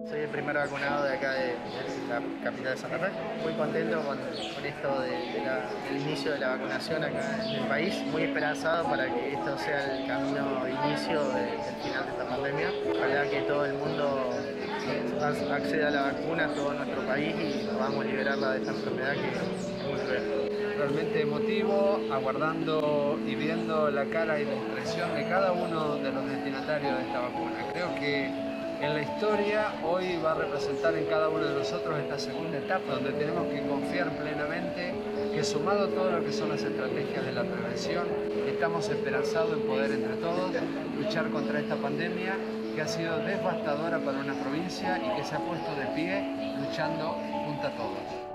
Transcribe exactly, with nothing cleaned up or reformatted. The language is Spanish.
Soy el primer vacunado de acá de, de la capital de Santa Fe. Muy contento con, con esto de, de la, del inicio de la vacunación acá en el país. Muy esperanzado para que esto sea el camino de inicio de, del final de esta pandemia. Ojalá que todo el mundo acceda a la vacuna, todo nuestro país, y podamos liberarla de esta enfermedad que es muy cruel. Realmente emotivo, aguardando y viendo la cara y la expresión de cada uno de los destinatarios de esta vacuna. Creo que en la historia hoy va a representar en cada uno de nosotros esta segunda etapa, donde tenemos que confiar plenamente que, sumado a todo lo que son las estrategias de la prevención, estamos esperanzados en poder entre todos luchar contra esta pandemia que ha sido devastadora para una provincia y que se ha puesto de pie luchando junto a todos.